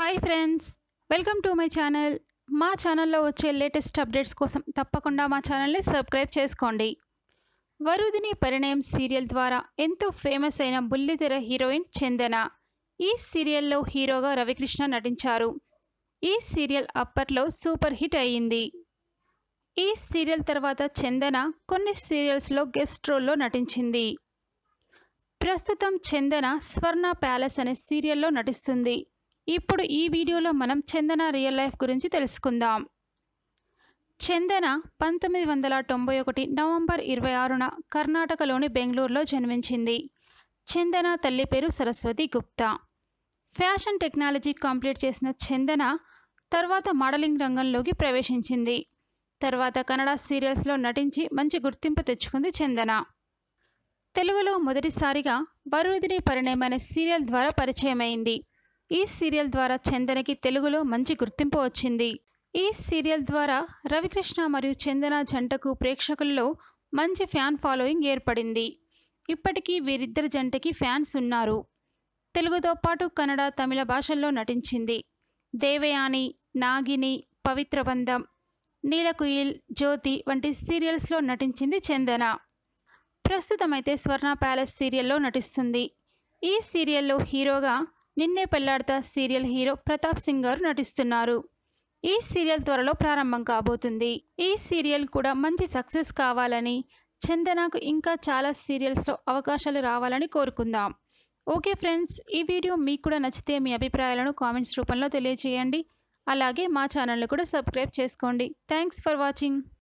Hi friends, welcome to my channel. మా ఛానల్లో వచ్చే లేటెస్ట్ అప్డేట్స్ కోసం తప్పకుండా మా ఛానల్ని సబ్స్క్రైబ్ చేసుకోండి. వరుదిని పరిణయం సీరియల్ ద్వారా ఎంతో ఫేమస్ అయిన బుల్లితెర హీరోయిన్ చందన ఈ సీరియల్లో హీరోగా రవికృష్ణ నటించారు. ఈ సీరియల్ అప్పట్లో సూపర్ హిట్ అయ్యింది. ఈ సీరియల్ తర్వాత చందన కొన్ని సీరియల్స్లో గెస్ట్ రోల్లో నటించింది. ప్రస్తుతం చందన స్వర్ణ ప్యాలెస్ అనే సీరియల్లో నటిస్తుంది. ఇప్పుడు ఈ వీడియోలో మనం చందన రియల్ లైఫ్ గురించి తెలుసుకుందాం. చందన 1991 నవంబర్ 26న కర్ణాటకలోని బెంగళూరులో జన్మించింది. చందన తల్లి పేరు Saraswati Gupta. Fashion technology complete చేసిన చందన తర్వాత మోడలింగ్ రంగంలోకి ప్రవేశించింది. తర్వాత కన్నడ సీరియల్స్లో నటించి మంచి గుర్తింపు తెచ్చుకుంది చందన. తెలుగులో మొదటిసారిగా వరుదిని పరిణయం అనే సీరియల్ ద్వారా పరిచయమైంది. ఈ సీరియల్ ద్వారా చందనకి తెలుగులో మంచి గుర్తింపు వచ్చింది. ఈ సీరియల్ ద్వారా రవికృష్ణ మరియు చందన జంటకు ప్రేక్షకుల్లో మంచి ఫ్యాన్ ఫాలోయింగ్ ఏర్పడింది. ఇప్పటికీ వీరిద్దరి జంటకి ఫ్యాన్స్ ఉన్నారు. తెలుగుతో పాటు కన్నడ, తమిళ భాషల్లో నటించింది. దేవయాని, నాగిని, పవిత్ర బంధం, నీలకుయిల్, జ్యోతి వంటి సీరియల్స్లో నటించింది చందన. ప్రస్తుతమైతే స్వర్ణ ప్యాలెస్ సీరియల్లో నటిస్తుంది. ఈ సీరియల్లో హీరోగా నిన్నే పెళ్లాడతా సీరియల్ హీరో ప్రతాప్ సింగ్ గారు నటిస్తున్నారు. ఈ సీరియల్ త్వరలో ప్రారంభం కాబోతుంది. ఈ సీరియల్ కూడా మంచి సక్సెస్ కావాలని, చందనకు ఇంకా చాలా సీరియల్స్లో అవకాశాలు రావాలని కోరుకుందాం. ఓకే ఫ్రెండ్స్, ఈ వీడియో మీకు కూడా నచ్చితే మీ అభిప్రాయాలను కామెంట్స్ రూపంలో తెలియజేయండి. అలాగే మా ఛానల్ని కూడా సబ్స్క్రైబ్ చేసుకోండి. Thanks for watching.